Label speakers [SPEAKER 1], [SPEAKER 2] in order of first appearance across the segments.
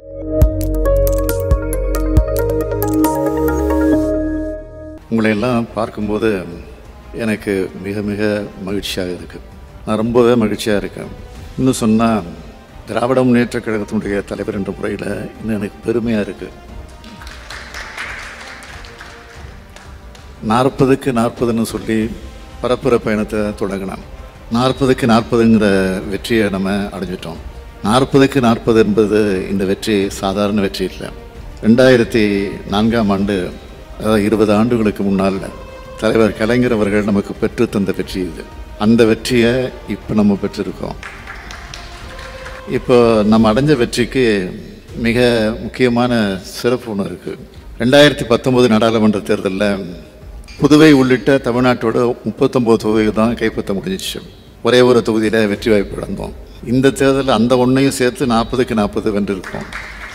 [SPEAKER 1] உங்களை எல்லாம் பார்க்கும்போது எனக்கு மிக மிக மகிழ்ச்சியாக இருக்குது. நான் ரொம்பவே மகிழ்ச்சியாக இருக்கேன். இன்னும் சொன்னால் திராவிட முன்னேற்றக் கழகத்தினுடைய தலைவர் என்ற முறையில் இன்னும் எனக்கு பெருமையாக இருக்குது. 40க்கு 40ன்னு சொல்லி பரப்புரை பயணத்தை தொடங்கினோம். 40க்கு 40ங்கிற வெற்றியை நம்ம அடைஞ்சிட்டோம். 40க்கு 40 என்பது இந்த வெற்றி சாதாரண வெற்றி இல்லை. 2004ஆம் ஆண்டு, அதாவது 20 ஆண்டுகளுக்கு முன்னால் தலைவர் கலைஞர் அவர்கள் நமக்கு பெற்று தந்த வெற்றி இது. அந்த வெற்றியை இப்போ நம்ம பெற்றிருக்கோம். இப்போ நம்ம அடைஞ்ச வெற்றிக்கு மிக முக்கியமான சிறப்பு ஒன்று இருக்குது. 2019 நாடாளுமன்ற தேர்தலில் புதுவை உள்ளிட்ட தமிழ்நாட்டோட 39 தொகுதிகள் தான் கைப்பற்ற முடிஞ்சிச்சு. ஒரே ஒரு தொகுதியில் வெற்றி வாய்ப்பு இழந்தோம். இந்த தேர்தலில் அந்த ஒன்றையும் சேர்த்து 40க்கு 40 வென்றிருக்கோம்.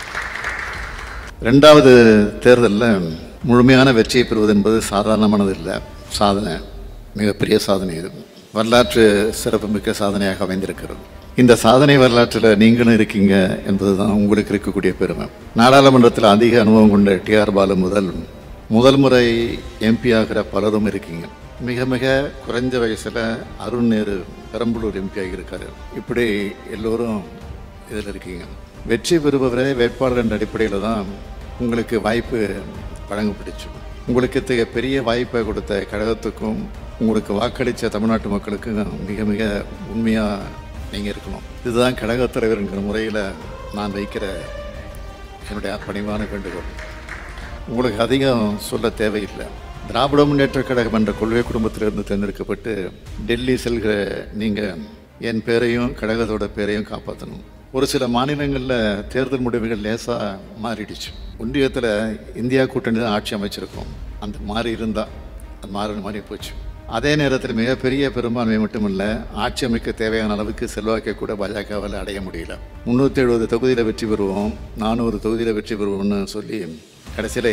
[SPEAKER 1] 2வது தேர்தலில் முழுமையான வெற்றியை பெறுவது என்பது சாதாரணமானது இல்லை. சாதனை, மிகப்பெரிய சாதனை. இது வரலாற்று சிறப்புமிக்க சாதனையாக அமைந்திருக்கிறது. இந்த சாதனை வரலாற்றில் நீங்களும் இருக்கீங்க என்பது தான் உங்களுக்கு இருக்கக்கூடிய பெருமை. நாடாளுமன்றத்தில் அதிக அனுபவம் கொண்ட டிஆர் பாலு முதல் முறை எம்பி ஆகிற பலரும் இருக்கீங்க. மிக மிக குறைஞ்ச வயசில் அருண் நேரு பெரம்பலூர் எம்பி ஆகியிருக்காரு. இப்படி எல்லோரும் இதில் இருக்கீங்க. வெற்றி பெறுபவரே வேட்பாளர் என்ற அடிப்படையில் தான் உங்களுக்கு வாய்ப்பு வழங்கப்பட்டுச்சு. உங்களுக்கு இத்தகைய பெரிய வாய்ப்பை கொடுத்த கழகத்துக்கும் உங்களுக்கு வாக்களித்த தமிழ்நாட்டு மக்களுக்கும் மிக மிக உண்மையாக நீங்கள் இருக்கணும். இதுதான் கழகத் தலைவர் என்கிற முறையில் நான் வைக்கிற என்னுடைய பணிவான வேண்டுகோள். உங்களுக்கு அதிகம் சொல்ல தேவையில்லை. திராவிட முன்னேற்றக் கழகம் என்ற கொள்கை குடும்பத்திலிருந்து தேர்ந்தெடுக்கப்பட்டு டெல்லி செல்கிற நீங்கள் என் பேரையும் கழகத்தோட பேரையும் காப்பாற்றணும். ஒரு சில மாநிலங்களில் தேர்தல் முடிவுகள் லேசாக மாறிடுச்சு. ஒன்றியத்தில் இந்தியா கூட்டணி தான் ஆட்சி அமைச்சிருக்கோம். அந்த மாறி இருந்தால் அது மாறி போச்சு. அதே நேரத்தில் மிகப்பெரிய பெரும்பான்மை மட்டுமில்லை, ஆட்சி அமைக்க தேவையான அளவுக்கு செல்வாக்கை கூட பாஜகவால் அடைய முடியல. 370 தொகுதியில் வெற்றி பெறுவோம், 400 தொகுதியில் வெற்றி பெறுவோம்னு சொல்லி கடைசியில்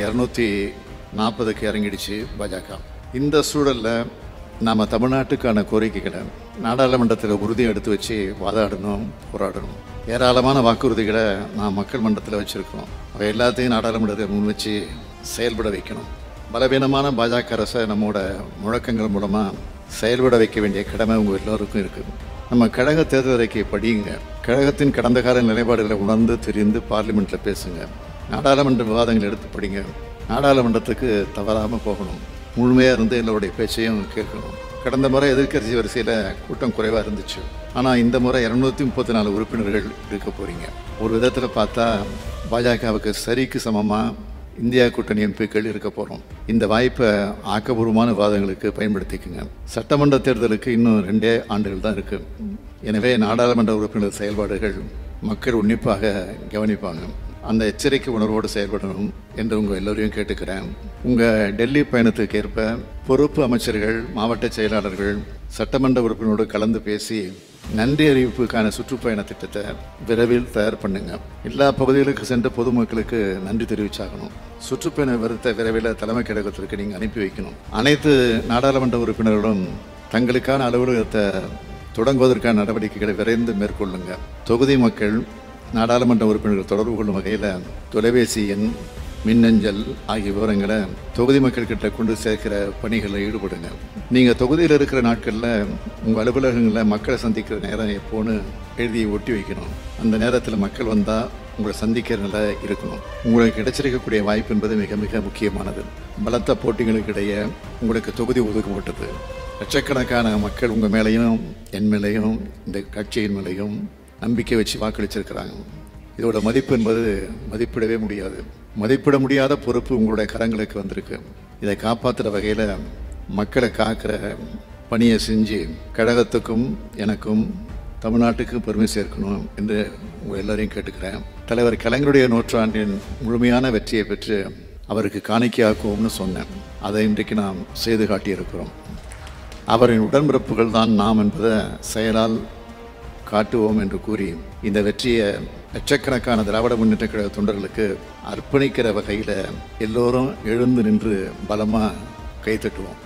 [SPEAKER 1] 240க்கு இறங்கிடுச்சு பாஜக. இந்த சூழலில் நாம் தமிழ்நாட்டுக்கான கோரிக்கைகளை நாடாளுமன்றத்தில் உறுதியை எடுத்து வச்சு வாதாடணும், போராடணும். ஏராளமான வாக்குறுதிகளை நான் மக்கள் மன்றத்தில் வச்சுருக்கோம். அவை எல்லாத்தையும் நாடாளுமன்றத்தை முன் வச்சு செயல்பட வைக்கணும். பலவீனமான பாஜக அரசை நம்மோட முழக்கங்கள் மூலமாக செயல்பட வைக்க வேண்டிய கடமை உங்கள் எல்லோருக்கும் இருக்குது. நம்ம கழக தேர்தல் அறிக்கையை படியுங்க. கழகத்தின் கடந்த கால நிலைப்பாடுகளை உணர்ந்து தெரிந்து பார்லிமெண்ட்டில் பேசுங்க. நாடாளுமன்ற விவாதங்கள் எடுத்து படிங்க. நாடாளுமன்றத்துக்கு தவறாமல் போகணும். முழுமையாக இருந்து எல்லோருடைய பேச்சையும் கேட்கணும். கடந்த முறை எதிர்க்கட்சி வரிசையில் கூட்டம் குறைவாக இருந்துச்சு. ஆனால் இந்த முறை 234 உறுப்பினர்கள் இருக்க போகிறீங்க. ஒரு விதத்தில் பார்த்தா பாஜகவுக்கு சரிக்கு சமமாக இந்தியா கூட்டணி எம்பிக்கள் இருக்க போகிறோம். இந்த வாய்ப்பை ஆக்கப்பூர்வமான விவாதங்களுக்கு பயன்படுத்திக்குங்க. சட்டமன்ற தேர்தலுக்கு இன்னும் 2 ஆண்டுகள் தான் இருக்குது. எனவே நாடாளுமன்ற உறுப்பினர் செயல்பாடுகள் மக்கள் உன்னிப்பாக கவனிப்பாங்க. அந்த எச்சரிக்கை உணர்வோடு செயல்படணும் என்று உங்கள் எல்லோரையும் கேட்டுக்கிறேன். உங்கள் டெல்லி பயணத்துக்கு ஏற்ப பொறுப்பு அமைச்சர்கள், மாவட்ட செயலாளர்கள், சட்டமன்ற உறுப்பினரோடு கலந்து பேசி நன்றி அறிவிப்புக்கான சுற்றுப்பயண திட்டத்தை விரைவில் தயார் பண்ணுங்க. எல்லா பகுதிகளுக்கு சென்று பொதுமக்களுக்கு நன்றி தெரிவிச்சாகணும். சுற்றுப்பயண விருத்தை விரைவில் தலைமை கழகத்திற்கு நீங்கள் அனுப்பி வைக்கணும். அனைத்து நாடாளுமன்ற உறுப்பினர்களும் தங்களுக்கான அலுவலகத்தை தொடங்குவதற்கான நடவடிக்கைகளை விரைந்து மேற்கொள்ளுங்க. தொகுதி மக்கள் நாடாளுமன்ற உறுப்பினர்கள் தொடர்பு கொள்ளும் வகையில் தொலைபேசி எண், மின்னஞ்சல் ஆகிய விவரங்களை தொகுதி மக்கள்கிட்ட கொண்டு சேர்க்கிற பணிகளில் ஈடுபடுங்க. நீங்கள் தொகுதியில் இருக்கிற நாட்களில் உங்கள் அலுவலகங்களில் மக்களை சந்திக்கிற நேரம் எப்போன்னு எழுதி ஒட்டி வைக்கணும். அந்த நேரத்தில் மக்கள் வந்தால் உங்களை சந்திக்கிற நிலை இருக்கணும். உங்களுக்கு கிடைச்சிருக்கக்கூடிய வாய்ப்பு என்பது மிக மிக முக்கியமானது. பலத்த போட்டிகளுக்கு இடையே உங்களுக்கு தொகுதி ஒதுக்கப்பட்டது. லட்சக்கணக்கான மக்கள் உங்கள் மேலேயும் என் மேலேயும் இந்த கட்சியின் மேலேயும் நம்பிக்கை வச்சு வாக்களிச்சிருக்கிறாங்க. இதோட மதிப்பு என்பது மதிப்பிடவே முடியாது. மதிப்பிட முடியாத பொறுப்பு உங்களுடைய கரங்களுக்கு வந்திருக்கு. இதை காப்பாற்றுற வகையில் மக்களை காக்கிற பணியை செஞ்சு கழகத்துக்கும் எனக்கும் தமிழ்நாட்டுக்கும் பெருமை சேர்க்கணும் என்று உங்கள் எல்லோரையும் கேட்டுக்கிறேன். தலைவர் கலைஞருடைய நூற்றாண்டின் முழுமையான வெற்றியை பெற்று அவருக்கு காணிக்கையாக்குவோம்னு சொன்னேன். அதை இன்றைக்கு நாம் செய்து காட்டியிருக்கிறோம். அவரின் உடன்பிறப்புகள் தான் நாம் என்பதை செயலால் காட்டுவோம் என்று கூறி இந்த வெற்றியை லட்சக்கணக்கான திராவிட முன்னேற்ற கழக தொண்டர்களுக்கு அர்ப்பணிக்கிற வகையில் எல்லோரும் எழுந்து நின்று பலமாக கைத்தட்டுவோம்.